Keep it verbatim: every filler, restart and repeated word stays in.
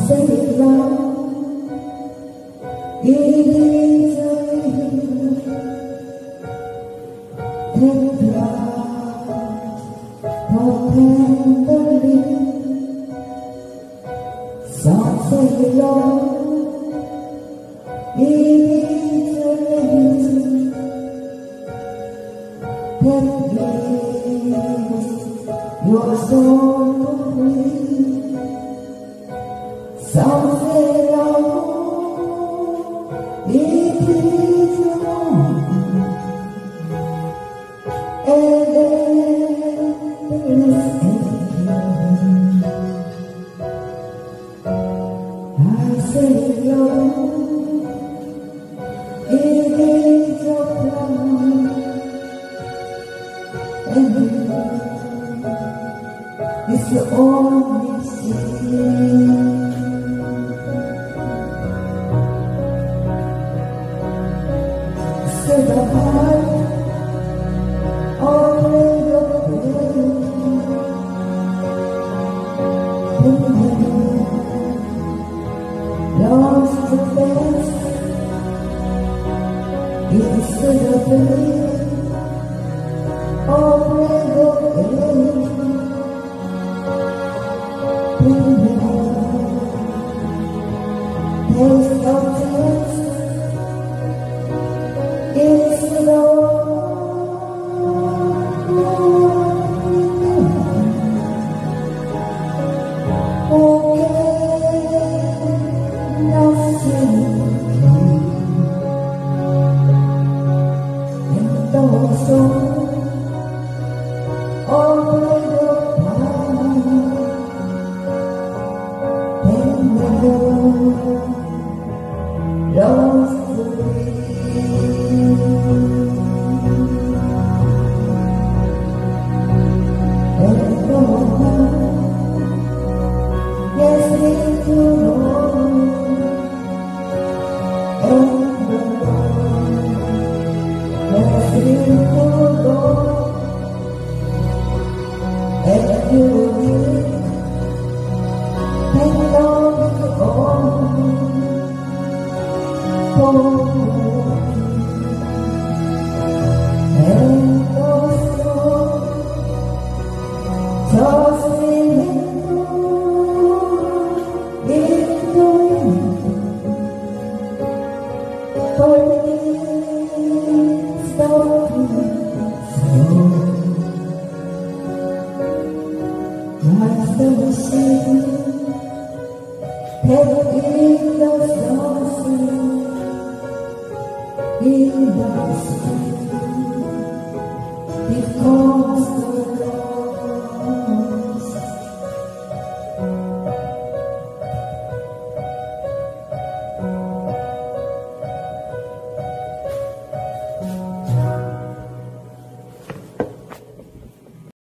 say it loud, it is a and blood for tenderly. Some say it loud, it is a that gives your soul free. Some say love, it is wrong, and endless aching. I say love, it is your plan, and it's your only sin. Say the heart already open, lost the best. It's the best already open, taste of taste. It's the Lord, okay, nothing and also already and lost the way. Yes, it's you, Lord, and the Lord. Yes, it's you, Lord, and you will take on forward, and also just for it's stopping slow. Like the machine that in the sunset, in the street, because